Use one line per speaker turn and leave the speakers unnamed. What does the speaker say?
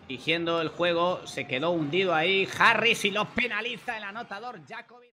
dirigiendo el juego, se quedó hundido ahí Harris y lo penaliza el anotador Jakovic.